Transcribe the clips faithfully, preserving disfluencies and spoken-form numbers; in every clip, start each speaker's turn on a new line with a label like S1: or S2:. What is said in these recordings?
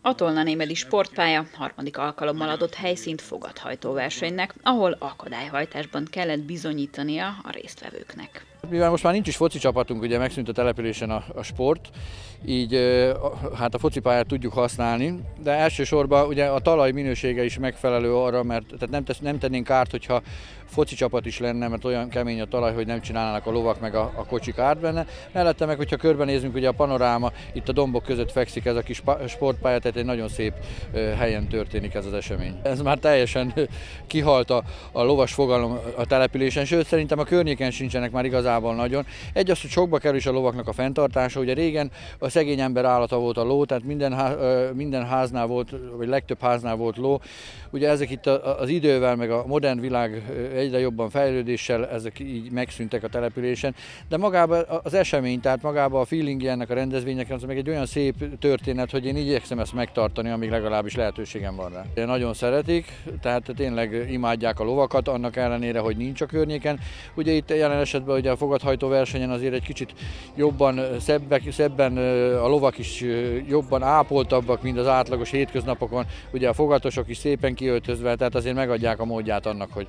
S1: A Tolnanémedi sportpálya harmadik alkalommal adott helyszínt fogathajtó versenynek, ahol akadályhajtásban kellett bizonyítania a résztvevőknek.
S2: Mivel most már nincs is foci csapatunk, ugye megszűnt a településen a, a sport, így hát a focipályát tudjuk használni, de elsősorban ugye a talaj minősége is megfelelő arra, mert tehát nem, tesz, nem tennénk kárt, hogyha foci csapat is lenne, mert olyan kemény a talaj, hogy nem csinálnának a lovak meg a, a kocsik árt benne. Mellette meg, hogyha körbenézünk, ugye a panoráma, itt a dombok között fekszik ez a kis sportpálya, tehát egy nagyon szép helyen történik ez az esemény. Ez már teljesen kihalt a, a lovas fogalom a településen, sőt szerintem a környéken sincsenek már igazából nagyon. Egy az, hogy sokba kerül is a lovaknak a fenntartása, ugye régen a szegény ember állata volt a ló, tehát minden, há, minden háznál volt, vagy legtöbb háznál volt ló. Ugye ezek itt az idővel, meg a modern világ egyre jobban fejlődéssel ezek így megszűntek a településen, de magában az esemény, tehát magában a feelingje ennek a rendezvénynek, az meg egy olyan szép történet, hogy én igyekszem ezt megtartani, amíg legalábbis lehetőségem van rá. Nagyon szeretik, tehát tényleg imádják a lovakat, annak ellenére, hogy nincs a környéken. Ugye itt jelen esetben ugye a fogathajtó versenyen azért egy kicsit jobban, szebbek, szebben a lovak is jobban ápoltabbak, mint az átlagos hétköznapokon. Ugye a fogatosok is szépen kiöltözve, tehát azért megadják a módját annak, hogy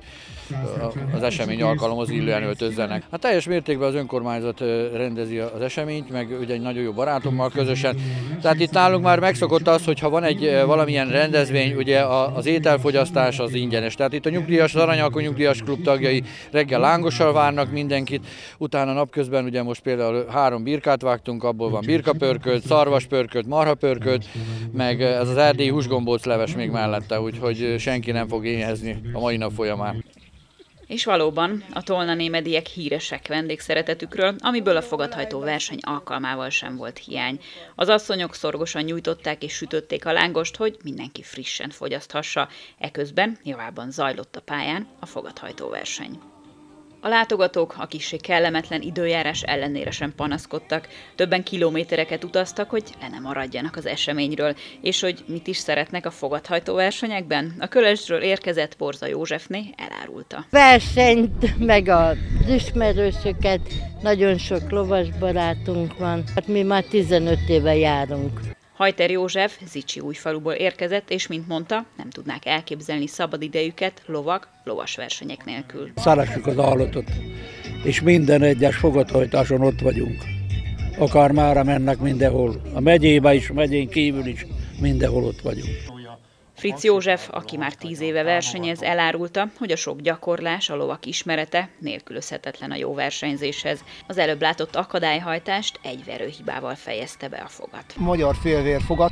S2: az esemény alkalomhoz illően öltözzenek. Hát teljes mértékben az önkormányzat rendezi az eseményt, meg ugye egy nagyon jó barátommal közösen. Tehát itt nálunk már megszokott az, hogy ha van egy valamilyen rendezvény, ugye az ételfogyasztás az ingyenes. Tehát itt a nyugdíjas, az Aranyalkony nyugdíjas klub tagjai reggel lángossal várnak mindenkit, utána napközben ugye most például három birkát vágtunk, abból van birkapörkölt, szarvaspörkölt, marhapörkölt, meg ez az erdélyi húsgombóc leves még mellette, úgyhogy senki nem fog éhezni a mai nap folyamán.
S1: És valóban a tolnanémediek híresek vendégszeretetükről, amiből a fogathajtó verseny alkalmával sem volt hiány. Az asszonyok szorgosan nyújtották és sütötték a lángost, hogy mindenki frissen fogyaszthassa, eközben javában zajlott a pályán a fogathajtó verseny. A látogatók a kissé kellemetlen időjárás ellenére sem panaszkodtak, többen kilométereket utaztak, hogy le ne maradjanak az eseményről, és hogy mit is szeretnek a fogathajtó versenyekben, a Kölesdről érkezett Borza Józsefné elárulta.
S3: Versenyt, meg az ismerősöket, nagyon sok lovas barátunk van, hát mi már tizenöt éve járunk.
S1: Hajter József Zichyújfaluból érkezett, és mint mondta, nem tudnák elképzelni szabadidejüket lovak, lovas versenyek nélkül.
S4: Szeressük az állatot, és minden egyes fogathajtáson ott vagyunk. Akár mára mennek mindenhol, a megyébe is, a megyén kívül is, mindenhol ott vagyunk.
S1: Fritz József, aki már tíz éve versenyez, elárulta, hogy a sok gyakorlás, a lovak ismerete nélkülözhetetlen a jó versenyzéshez. Az előbb látott akadályhajtást egy verőhibával fejezte be a fogat.
S5: Magyar félvér fogat,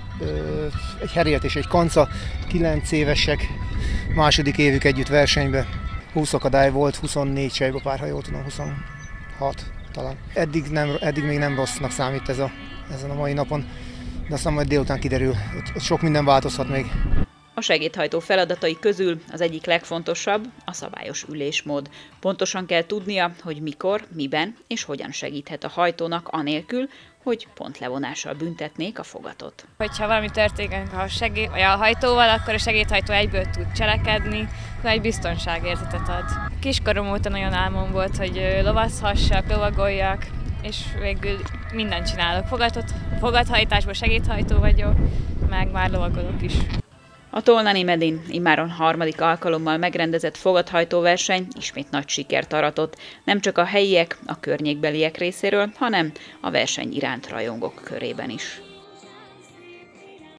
S5: egy herélt és egy kanca, kilenc évesek, második évük együtt versenybe. húsz akadály volt, huszonnégy sejbapár, ha jól tudom, huszonhat talán. Eddig, nem, eddig még nem rossznak számít ez a, ezen a mai napon. De aztán majd délután kiderül, hogy sok minden változhat még.
S1: A segédhajtó feladatai közül az egyik legfontosabb a szabályos ülésmód. Pontosan kell tudnia, hogy mikor, miben és hogyan segíthet a hajtónak anélkül, hogy pontlevonással büntetnék a fogatot.
S6: Hogyha valami történik a, segéd, vagy a hajtóval, akkor a segédhajtó egyből tud cselekedni, egy biztonságérzetet ad. Kiskorom óta nagyon álmom volt, hogy lovazhassak, lovagoljak, és végül mindent csinálok. Fogatot, fogathajtásból segédhajtó vagyok, meg már lovagolok is.
S1: A Tolnanémedin immáron harmadik alkalommal megrendezett fogathajtó verseny ismét nagy sikert aratott, nem csak a helyiek, a környékbeliek részéről, hanem a verseny iránt rajongók körében is.